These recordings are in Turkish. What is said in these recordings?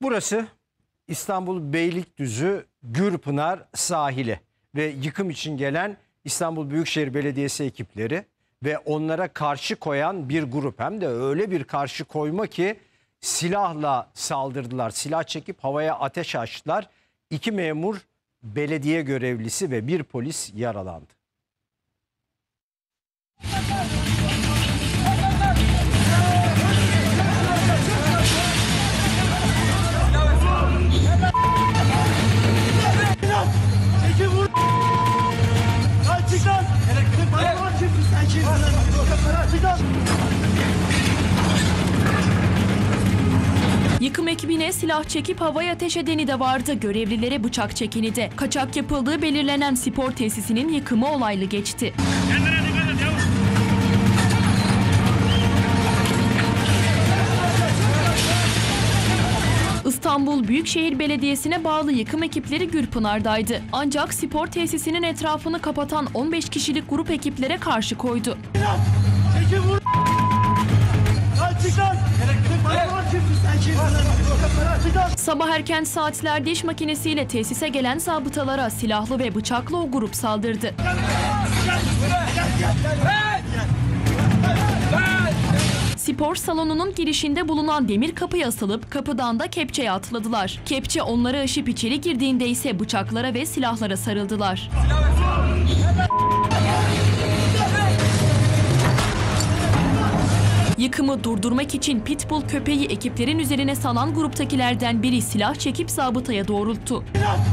Burası İstanbul Beylikdüzü Gürpınar sahili ve yıkım için gelen İstanbul Büyükşehir Belediyesi ekipleri ve onlara karşı koyan bir grup, hem de öyle bir karşı koyma ki silahla saldırdılar. Silah çekip havaya ateş açtılar. 2 memur, belediye görevlisi ve 1 polis yaralandı. Yıkım ekibine silah çekip havaya ateş edeni de vardı, görevlilere bıçak çekeni de. Kaçak yapıldığı belirlenen spor tesisinin yıkımı olaylı geçti. Kendine dikkat et yavrum. İstanbul Büyükşehir Belediyesi'ne bağlı yıkım ekipleri Gürpınar'daydı. Ancak spor tesisinin etrafını kapatan 15 kişilik grup ekiplere karşı koydu. Sabah erken saatlerde iş makinesiyle tesise gelen zabıtalara silahlı ve bıçaklı o grup saldırdı. Spor salonunun girişinde bulunan demir kapıya asılıp kapıdan da kepçeye atladılar. Kepçe onları aşıp içeri girdiğinde ise bıçaklara ve silahlara sarıldılar. Yıkımı durdurmak için pitbull köpeği ekiplerin üzerine salan gruptakilerden biri silah çekip zabıtaya doğrulttu.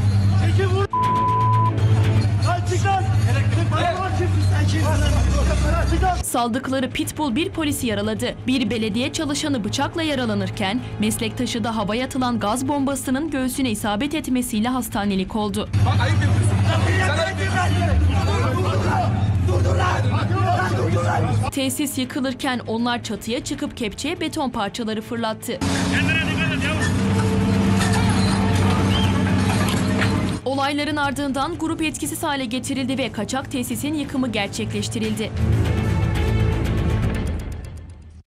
Saldıkları pitbull bir polisi yaraladı. Bir belediye çalışanı bıçakla yaralanırken meslektaşı da havaya atılan gaz bombasının göğsüne isabet etmesiyle hastanelik oldu. Bak ayıp yapıyorsun. Sen ayıp yapıyorsun. Tesis yıkılırken onlar çatıya çıkıp kepçeye beton parçaları fırlattı. Kendine dikkat et yavrum. Olayların ardından grup etkisiz hale getirildi ve kaçak tesisin yıkımı gerçekleştirildi.